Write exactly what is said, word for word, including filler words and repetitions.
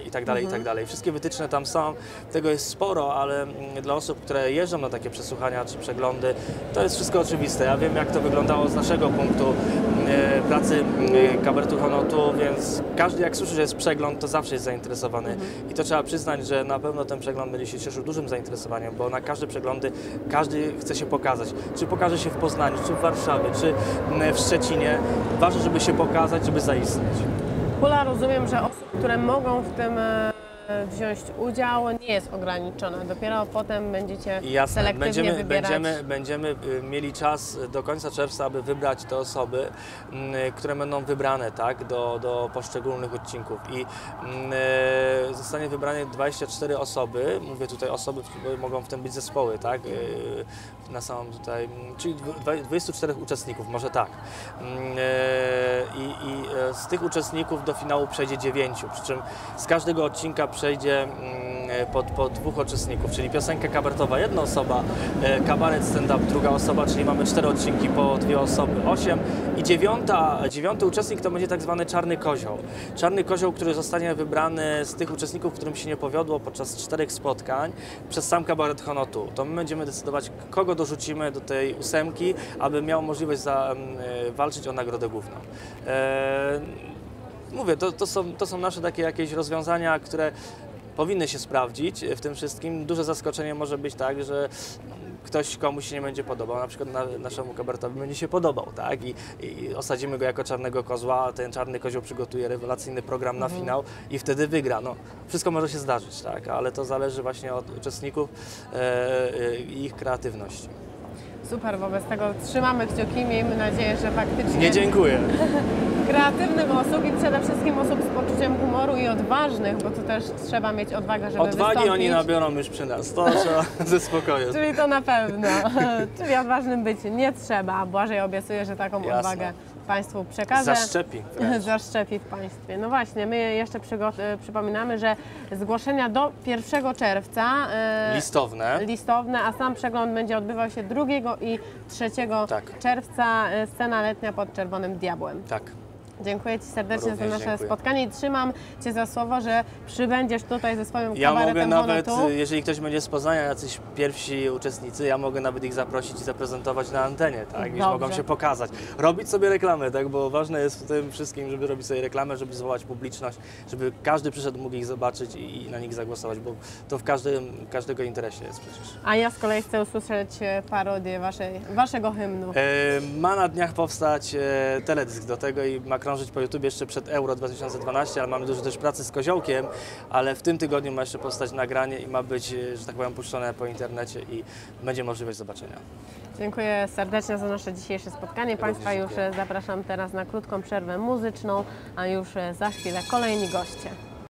i tak dalej, mhm. i tak dalej. Wszystkie wytyczne tam są, tego jest sporo, ale dla osób, które jeżdżą na takie przesłuchania czy przeglądy, to jest wszystko oczywiste. Ja wiem, jak to wyglądało z naszego punktu e, pracy e, kabaretu Honotu, więc każdy, jak słyszy, że jest przegląd, to zawsze jest zainteresowany. Mhm. I to trzeba przyznać, że na pewno ten przegląd będzie się cieszył dużym zainteresowaniem, bo na każde przeglądy każdy chce się pokazać. Czy pokaże się w Poznaniu, czy w Warszawie, czy w Szczecinie. Ważne, żeby się pokazać, żeby zaistnieć. Pula, rozumiem, że osób, które mogą w tym wziąć udział, nie jest ograniczona. Dopiero potem będziecie Jasne. selektywnie będziemy, wybierać. Będziemy, będziemy mieli czas do końca czerwca, aby wybrać te osoby, które będą wybrane, tak, do, do poszczególnych odcinków. I e, zostanie wybrane dwadzieścia cztery osoby. Mówię tutaj osoby, bo mogą w tym być zespoły, tak? E, na samym tutaj, czyli dwudziestu czterech uczestników, może tak. E, i, I z tych uczestników do finału przejdzie dziewięciu, przy czym z każdego odcinka przejdzie po, po dwóch uczestników, czyli piosenka kabaretowa jedna osoba, kabaret stand-up druga osoba, czyli mamy cztery odcinki po dwie osoby, osiem i dziewiąta, dziewiąty uczestnik to będzie tak zwany czarny kozioł. Czarny kozioł, który zostanie wybrany z tych uczestników, którym się nie powiodło podczas czterech spotkań przez sam kabaret Honotu. To my będziemy decydować, kogo dorzucimy do tej ósemki, aby miał możliwość za, y, walczyć o nagrodę główną. E Mówię, to, to, są, to są nasze takie jakieś rozwiązania, które powinny się sprawdzić w tym wszystkim. Duże zaskoczenie może być tak, że ktoś komuś się nie będzie podobał, na przykład na, naszemu kabaretowi będzie się podobał, tak? I, I osadzimy go jako czarnego kozła, a ten czarny kozioł przygotuje rewelacyjny program mhm. na finał i wtedy wygra. No, wszystko może się zdarzyć, tak? Ale to zależy właśnie od uczestników e, i ich kreatywności. Super, wobec tego trzymamy kciuki, miejmy nadzieję, że faktycznie... Nie dziękuję. kreatywnych osób i przede wszystkim osób z poczuciem humoru i odważnych, bo tu też trzeba mieć odwagę, żeby Odwagi wystąpić. oni nabiorą już przy nas, to trzeba ze spokojem. Czyli to na pewno. Czyli odważnym być nie trzeba. Błażej obiecuje, że taką Jasne. odwagę Państwu przekaże. Zaszczepi. Zaszczepi w Państwie. No właśnie, my jeszcze przypominamy, że zgłoszenia do pierwszego czerwca. Listowne. Listowne, a sam przegląd będzie odbywał się drugiego i trzeciego tak. czerwca. Scena letnia pod Czerwonym Diabłem. Tak. Dziękuję Ci serdecznie Również za nasze dziękuję. spotkanie i trzymam Cię za słowo, że przybędziesz tutaj ze swoim ja kabaretem mogę nawet, Honotu. jeżeli ktoś będzie z Poznania, jacyś pierwsi uczestnicy, ja mogę nawet ich zaprosić i zaprezentować na antenie, tak? Gdzieś mogą się pokazać. Robić sobie reklamę, tak? Bo ważne jest w tym wszystkim, żeby robić sobie reklamę, żeby zwołać publiczność, żeby każdy przyszedł, mógł ich zobaczyć i, i na nich zagłosować, bo to w każdym, każdego interesie jest przecież. A ja z kolei chcę usłyszeć parodię waszej, Waszego hymnu. E, ma na dniach powstać e, teledysk do tego i ma krążyć po YouTube jeszcze przed Euro dwa tysiące dwanaście, ale mamy dużo też pracy z Koziołkiem, ale w tym tygodniu ma jeszcze powstać nagranie i ma być, że tak powiem, puszczone po internecie i będzie możliwość zobaczenia. Dziękuję serdecznie za nasze dzisiejsze spotkanie. Państwa już zapraszam teraz na krótką przerwę muzyczną, a już za chwilę kolejni goście.